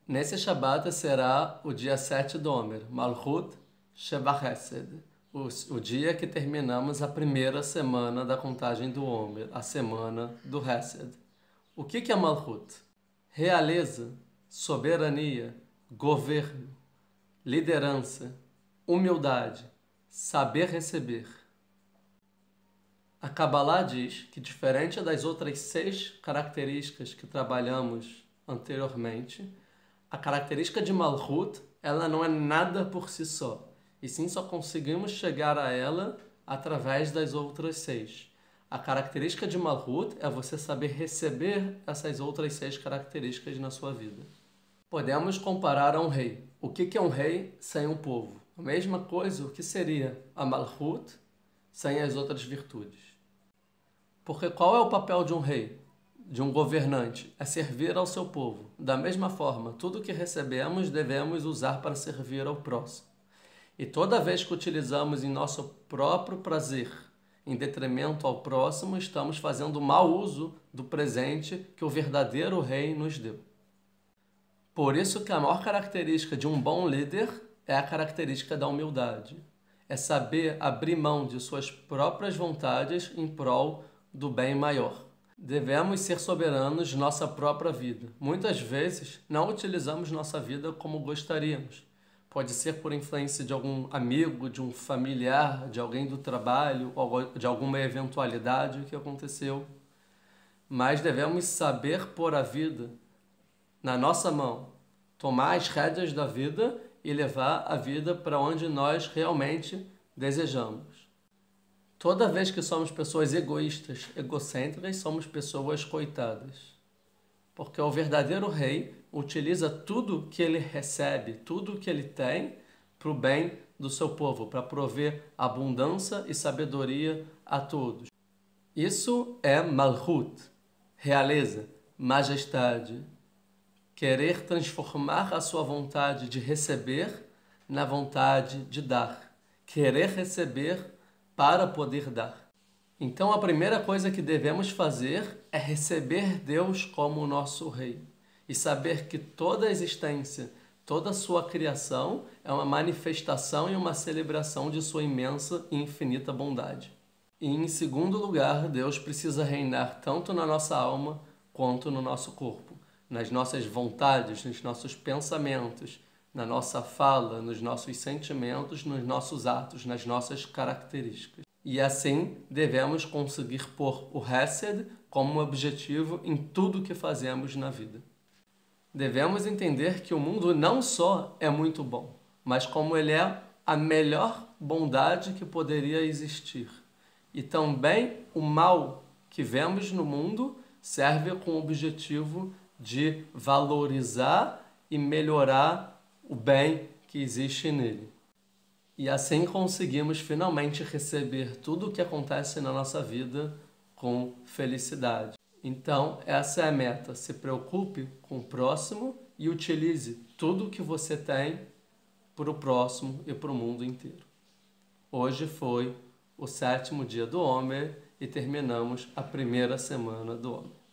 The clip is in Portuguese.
Nesse Shabbat será o dia 7 do Omer, Malchut Sheba Chesed, o dia que terminamos a primeira semana da contagem do Omer, a semana do Hesed. O que é Malchut? Realeza, soberania, governo, liderança, humildade, saber receber. A Kabbalah diz que, diferente das outras 6 características que trabalhamos anteriormente, a característica de Malchut, ela não é nada por si só, e sim só conseguimos chegar a ela através das outras 6. A característica de Malchut é você saber receber essas outras 6 características na sua vida. Podemos comparar a um rei. O que é um rei sem um povo? A mesma coisa, o que seria a Malchut sem as outras virtudes? Porque qual é o papel de um rei? De um governante, é servir ao seu povo. Da mesma forma, tudo que recebemos devemos usar para servir ao próximo. E toda vez que utilizamos em nosso próprio prazer, em detrimento ao próximo, estamos fazendo mau uso do presente que o verdadeiro rei nos deu. Por isso que a maior característica de um bom líder é a característica da humildade. É saber abrir mão de suas próprias vontades em prol do bem maior. Devemos ser soberanos de nossa própria vida. Muitas vezes não utilizamos nossa vida como gostaríamos. Pode ser por influência de algum amigo, de um familiar, de alguém do trabalho, ou de alguma eventualidade que aconteceu. Mas devemos saber pôr a vida na nossa mão, tomar as rédeas da vida e levar a vida para onde nós realmente desejamos. Toda vez que somos pessoas egoístas, egocêntricas, somos pessoas coitadas. Porque o verdadeiro rei utiliza tudo que ele recebe, tudo que ele tem, para o bem do seu povo, para prover abundância e sabedoria a todos. Isso é Malchut, realeza, majestade. Querer transformar a sua vontade de receber na vontade de dar. Querer receber para poder dar. Então a primeira coisa que devemos fazer é receber Deus como o nosso Rei e saber que toda a existência, toda a sua criação é uma manifestação e uma celebração de sua imensa e infinita bondade. E em segundo lugar, Deus precisa reinar tanto na nossa alma quanto no nosso corpo, nas nossas vontades, nos nossos pensamentos, na nossa fala, nos nossos sentimentos, nos nossos atos, nas nossas características. E assim devemos conseguir pôr o Hesed como um objetivo em tudo que fazemos na vida. Devemos entender que o mundo não só é muito bom, mas como ele é a melhor bondade que poderia existir. E também o mal que vemos no mundo serve com o objetivo de valorizar e melhorar o bem que existe nele. E assim conseguimos finalmente receber tudo o que acontece na nossa vida com felicidade. Então, essa é a meta. Se preocupe com o próximo e utilize tudo o que você tem para o próximo e para o mundo inteiro. Hoje foi o 7º dia do Omer e terminamos a primeira semana do Omer.